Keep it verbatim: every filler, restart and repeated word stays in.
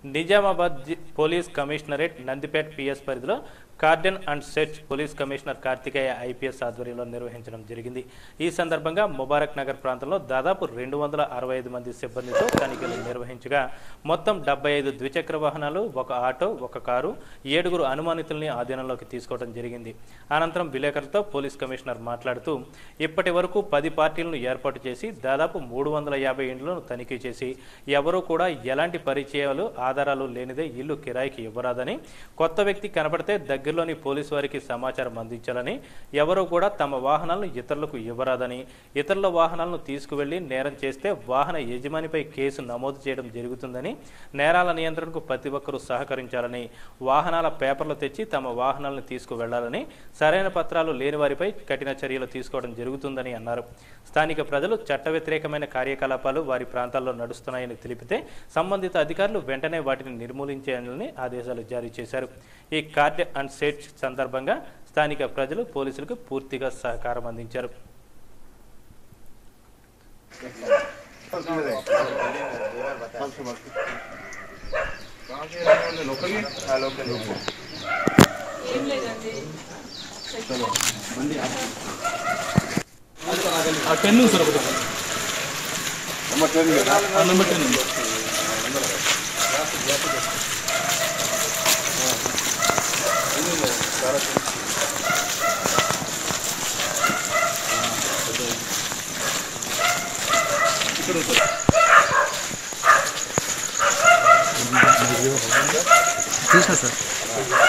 Nizamabad police commissionerate Nandipet PS పరిధిలో cordon and search police commissioner Karthikeya IPS ఆధ్వర్యంలో నిర్వహించడం జరిగింది। ఈ సందర్భంగా ముబారక్ నగర్ ప్రాంతంలో దాదాపు రెండు వందల అరవై ఐదు మంది సిబ్బందితో తనిఖీలు నిర్వహించగా మొత్తం డెబ్బై ఐదు ద్విచక్ర వాహనాలు, ఒక ఆటో, ఒక కారు, ఏడుగురు అనుమానితుల్ని ఆధీనంలోకి తీసుకోవడం జరిగింది। అనంతరం విలేకరులతో పోలీస్ కమిషనర్ మాట్లాడుతూ ఇప్పటి వరకు పది పార్టీలను ఏర్పాటు చేసి దాదాపు మూడు వందల యాభై ఇండ్లను తనిఖీ చేసి ఎవరూ కూడా ఎలాంటి పరిచయాలు ఆధారాలు లేనిదే ఇల్లు కిరాయికి ఇవ్వరాదని, కొత్త వ్యక్తి కనబడితే దగ్గరలోని పోలీసు వారికి సమాచారం అందించాలని, ఎవరూ కూడా తమ వాహనాలను ఇతరులకు ఇవ్వరాదని, ఇతరుల వాహనాలను తీసుకువెళ్లి నేరం చేస్తే వాహన యజమానిపై కేసు నమోదు చేయడం జరుగుతుందని, నేరాల నియంత్రణకు ప్రతి ఒక్కరూ సహకరించాలని, వాహనాల పేపర్లు తెచ్చి తమ వాహనాలను తీసుకువెళ్లాలని, సరైన పత్రాలు లేని వారిపై కఠిన చర్యలు తీసుకోవడం జరుగుతుందని అన్నారు। స్థానిక ప్రజలు చట్ట వ్యతిరేకమైన కార్యకలాపాలు వారి ప్రాంతాల్లో నడుస్తున్నాయని తెలిపితే సంబంధిత అధికారులు వెంటనే వాటిని నిర్మూలించాలని ఆదేశాలు జారీ చేశారు। ఈ కార్డ్ అండ్ సెర్చ్ సందర్భంగా స్థానిక ప్రజలు పోలీసులకు పూర్తిగా సహకారం అందించారు। టెన్ సార్ ఒకటి నెంబర్ టెన్ నెంబర్ టెన్ ఇక్కడ చూసా సార్